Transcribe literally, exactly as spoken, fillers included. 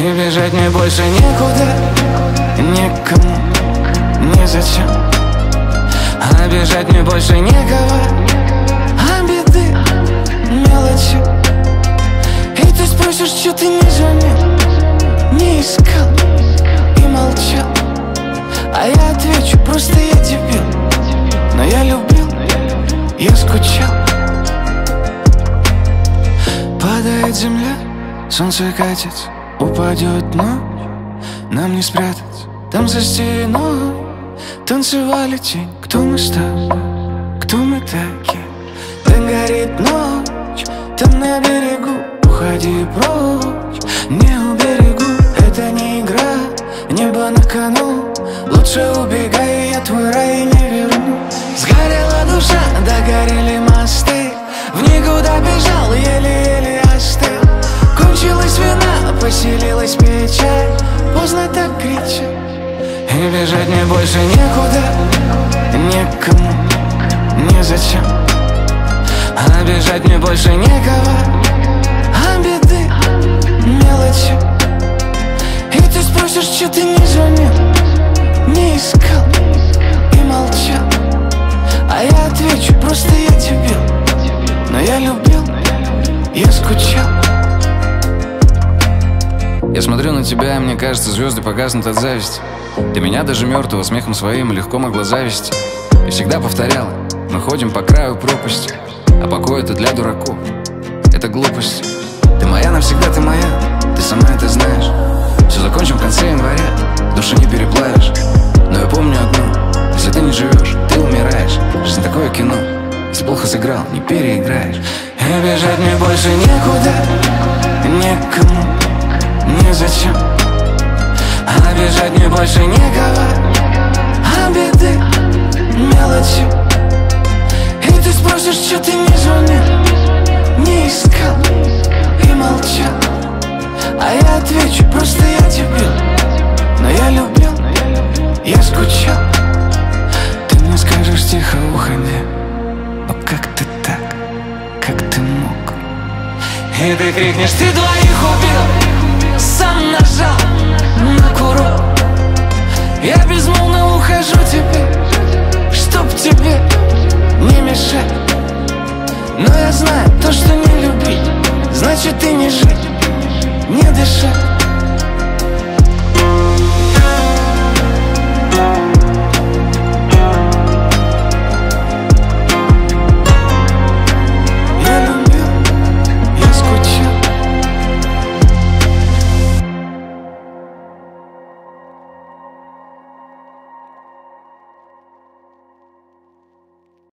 И бежать мне больше некуда, никому, незачем. А бежать мне больше некого, а беды, мелочи. И ты спросишь, что ты не звонил, не искал и молчал. А я отвечу, просто я дебил. Но я любил, я скучал. Падает земля, солнце катится, упадет ночь, нам не спрятаться. Там за стеной танцевали тень. Кто мы с тобой, кто мы такие? Да горит ночь, там на берегу. Уходи прочь, не уберегу. Это не игра, небо на кону. Лучше убегай, я твой рай не верну. Сгорела душа, догорели мосты. В никуда бежал, еле-еле остыл. Кончилась вина, поселилась печаль. Поздно так кричать. И бежать мне больше некуда, никому, незачем. А бежать мне больше некого, а беды, мелочи. И ты спросишь, что ты не звонил, не искал и молчал. А я отвечу, просто я дебил. Но я любил, я скучал. Я смотрю на тебя, и мне кажется, звезды погаснут от зависти. Ты меня даже мертвого смехом своим легко могла зависти. И всегда повторяла, мы ходим по краю пропасти. А покой это для дураков, это глупость. Ты моя навсегда, ты моя, ты сама это знаешь. Все закончим в конце января, души не переплавишь. Но я помню одно, если ты не живешь, ты умираешь. Жизнь такое кино, если плохо сыграл, не переиграешь. И бежать мне больше некуда, никому, незачем. А бежать мне больше некого, а беды, мелочи. И ты спросишь, что ты не звонил, не искал и молчал. А я отвечу, просто я дебил. Но я любил, я скучал. Ты мне скажешь тихо в ухо мне: о, как ты так, как ты мог? И ты крикнешь: ты двоих.